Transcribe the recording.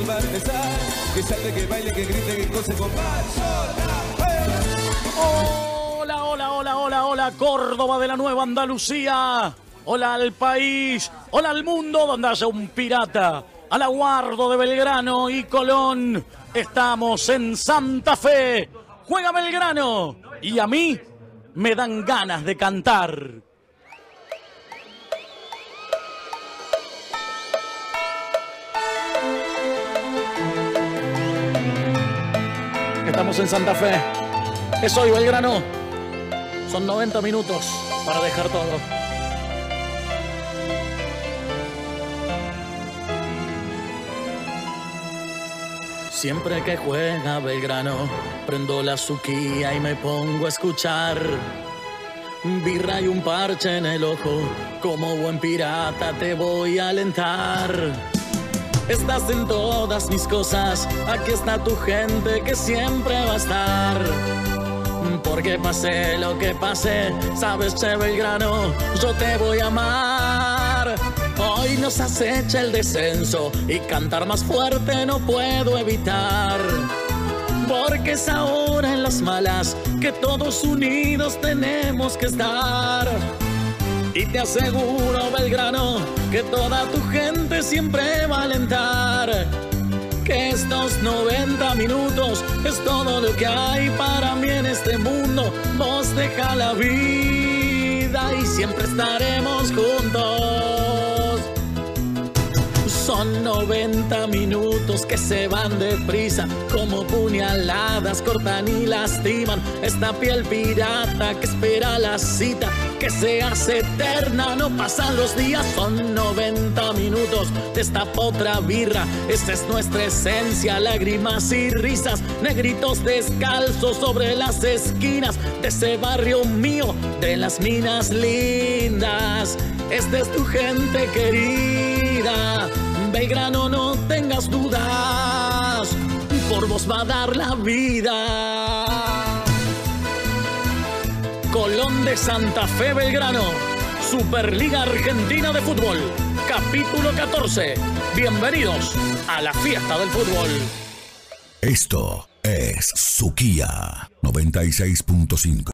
va a empezar, que salte, que baile, que grite, que cose con Hola, hola, hola, hola, hola, Córdoba de la Nueva Andalucía. Hola al país, hola al mundo donde haya un pirata. Al Aguardo de Belgrano y Colón. Estamos en Santa Fe. Juega Belgrano. Y a mí me dan ganas de cantar. Estamos en Santa Fe. Es hoy Belgrano. Son 90 minutos para dejar todo. Siempre que juega Belgrano, prendo la suquía y me pongo a escuchar. Birra y un parche en el ojo, como buen pirata te voy a alentar. Estás en todas mis cosas, aquí está tu gente que siempre va a estar. Porque pase lo que pase, sabes, che Belgrano, yo te voy a amar. Hoy nos acecha el descenso y cantar más fuerte no puedo evitar. Porque es ahora en las malas que todos unidos tenemos que estar. Y te aseguro, Belgrano, que toda tu gente siempre va a alentar. Que estos 90 minutos es todo lo que hay para mí en este mundo. Vos deja la vida y siempre estaremos juntos. Son 90 minutos que se van deprisa, como puñaladas, cortan y lastiman. Esta piel pirata que espera la cita, que se hace eterna, no pasan los días. Son 90 minutos de esta potra birra, esta es nuestra esencia, lágrimas y risas. Negritos descalzos sobre las esquinas de ese barrio mío, de las minas lindas. Esta es tu gente querida, Belgrano, no tengas dudas, por vos va a dar la vida. Colón de Santa Fe, Belgrano, Superliga Argentina de Fútbol, capítulo 14. Bienvenidos a la fiesta del fútbol. Esto es Suquía 96.5.